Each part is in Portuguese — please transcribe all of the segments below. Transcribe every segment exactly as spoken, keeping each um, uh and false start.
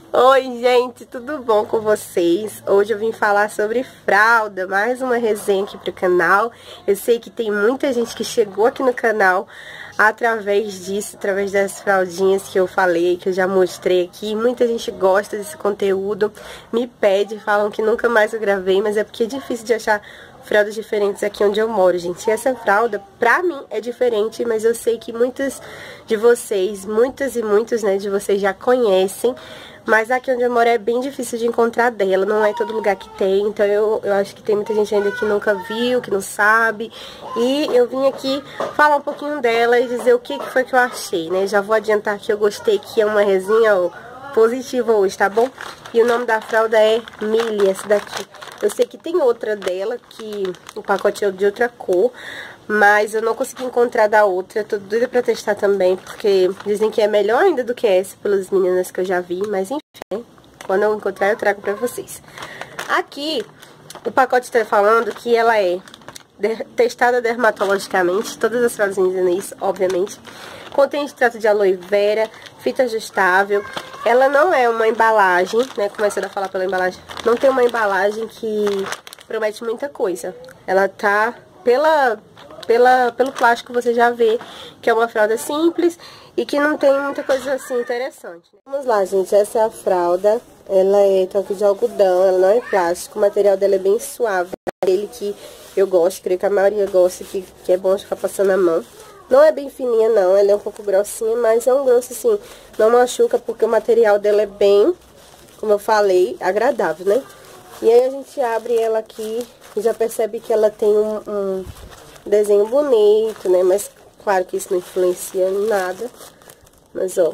Oi, gente, tudo bom com vocês? Hoje eu vim falar sobre fralda, mais uma resenha aqui pro canal. Eu sei que tem muita gente que chegou aqui no canal através disso, através das fraldinhas que eu falei, que eu já mostrei aqui. Muita gente gosta desse conteúdo, me pede, falam que nunca mais eu gravei, mas é porque é difícil de achar fraldas diferentes aqui onde eu moro, gente. E essa fralda, pra mim, é diferente, mas eu sei que muitas de vocês, muitas e muitos, né, de vocês já conhecem. Mas aqui onde eu moro é bem difícil de encontrar dela, não é todo lugar que tem, então eu, eu acho que tem muita gente ainda que nunca viu, que não sabe. E eu vim aqui falar um pouquinho dela e dizer o que foi que eu achei, né? Já vou adiantar que eu gostei, que é uma resenha ó, positiva hoje, tá bom? E o nome da fralda é Millie, essa daqui. Eu sei que tem outra dela, que o pacote é de outra cor, mas eu não consegui encontrar da outra. Tô doida pra testar também, porque dizem que é melhor ainda do que essa, pelas meninas que eu já vi. Mas enfim, né? Quando eu encontrar eu trago pra vocês. Aqui, o pacote tá falando que ela é testada dermatologicamente. Todas as fraldas dizem isso, obviamente. Contém extrato de aloe vera, fita ajustável. Ela não é uma embalagem, né? Começando a falar pela embalagem. Não tem uma embalagem que promete muita coisa. Ela tá pela... Pela, pelo plástico você já vê que é uma fralda simples e que não tem muita coisa assim interessante. Vamos lá, gente, essa é a fralda, ela é toque de algodão, ela não é plástico, o material dela é bem suave, aquele que eu gosto, creio que a maioria gosta, que, que é bom de ficar passando a mão. Não é bem fininha não, ela é um pouco grossinha, mas é um grosso assim, não machuca porque o material dela é bem, como eu falei, agradável, né? E aí a gente abre ela aqui e já percebe que ela tem um... um desenho bonito, né? Mas claro que isso não influencia em nada. Mas ó,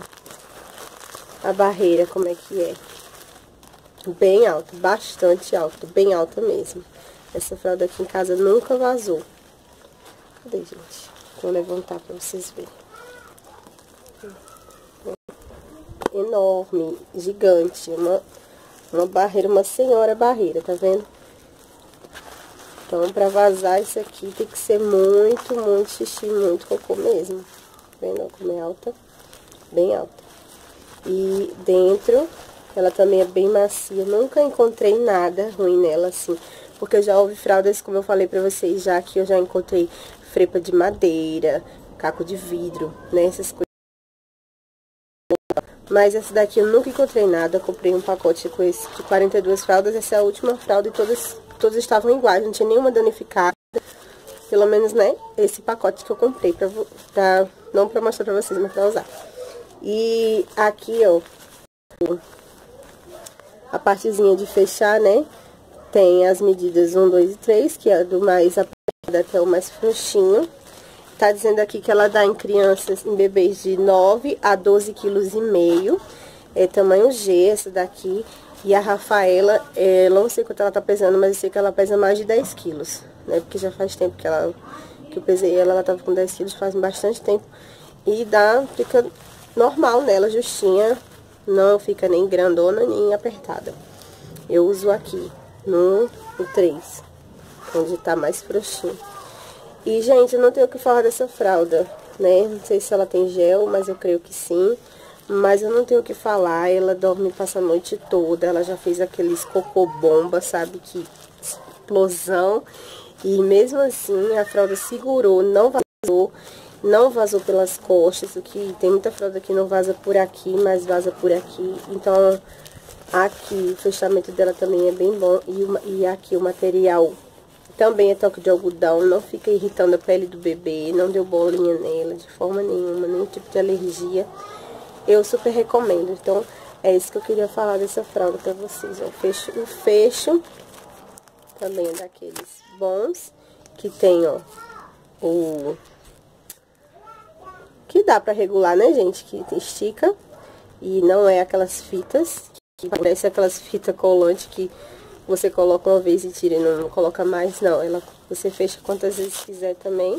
a barreira como é que é? Bem alta, bastante alta, bem alta mesmo. Essa fralda aqui em casa nunca vazou. Cadê, gente? Vou levantar pra vocês verem. Enorme, gigante, uma, uma barreira, uma senhora barreira, tá vendo? Então, pra vazar isso aqui, tem que ser muito, muito xixi, muito cocô mesmo. Tá vendo como é alta? Bem alta. E dentro, ela também é bem macia. Nunca encontrei nada ruim nela, assim. Porque eu já ouvi fraldas, como eu falei pra vocês já, que eu já encontrei frepa de madeira, caco de vidro, né? Essas coisas. Mas essa daqui eu nunca encontrei nada. Eu comprei um pacote com esse de quarenta e duas fraldas. Essa é a última fralda e todas... Todos estavam iguais, não tinha nenhuma danificada. Pelo menos, né, esse pacote que eu comprei, pra, pra, não pra mostrar pra vocês, mas pra usar. E aqui, ó, a partezinha de fechar, né, tem as medidas um, dois e três, que é do mais apertado até o mais frouxinho. Tá dizendo aqui que ela dá em crianças, em bebês de nove a doze quilos e meio. É tamanho G, essa daqui. E a Rafaela, eu não sei quanto ela tá pesando, mas eu sei que ela pesa mais de dez quilos, né? Porque já faz tempo que, ela, que eu pesei ela, ela tava com dez quilos, faz bastante tempo. E dá, fica normal nela, justinha, não fica nem grandona, nem apertada. Eu uso aqui, no, no três, onde tá mais frouxinho. E, gente, eu não tenho o que falar dessa fralda, né? Não sei se ela tem gel, mas eu creio que sim. Mas eu não tenho o que falar, ela dorme, passa a noite toda, ela já fez aqueles cocô bomba, sabe, que explosão. E mesmo assim a fralda segurou, não vazou, não vazou pelas costas, o que tem muita fralda que não vaza por aqui, mas vaza por aqui. Então aqui o fechamento dela também é bem bom e, uma, e aqui o material também é toque de algodão, não fica irritando a pele do bebê, não deu bolinha nela de forma nenhuma, nenhum tipo de alergia. Eu super recomendo, então é isso que eu queria falar dessa fralda pra vocês, ó. O fecho, o fecho também é daqueles bons, que tem, ó, o... que dá pra regular, né, gente, que estica, e não é aquelas fitas, que parece aquelas fitas colantes que você coloca uma vez e tira e não, não coloca mais, não, ela, você fecha quantas vezes quiser também.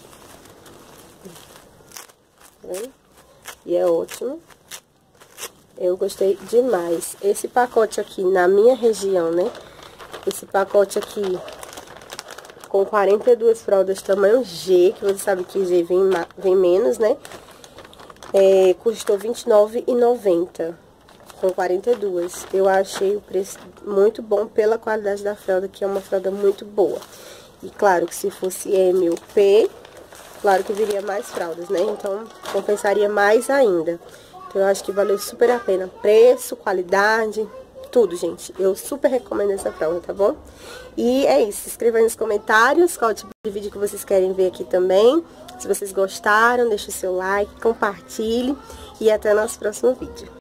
Tá vendo? E é ótimo. Eu gostei demais. Esse pacote aqui, na minha região, né? Esse pacote aqui, com quarenta e duas fraldas tamanho G, que você sabe que G vem, vem menos, né? É, custou vinte e nove reais e noventa centavos. com quarenta e duas. Eu achei o preço muito bom pela qualidade da fralda, que é uma fralda muito boa. E claro que se fosse M ou P, claro que viria mais fraldas, né? Então, compensaria mais ainda. Então, eu acho que valeu super a pena. Preço, qualidade, tudo, gente. Eu super recomendo essa fralda, tá bom? E é isso. Se inscreva aí nos comentários qual tipo de vídeo que vocês querem ver aqui também. Se vocês gostaram, deixe o seu like, compartilhe. E até o nosso próximo vídeo.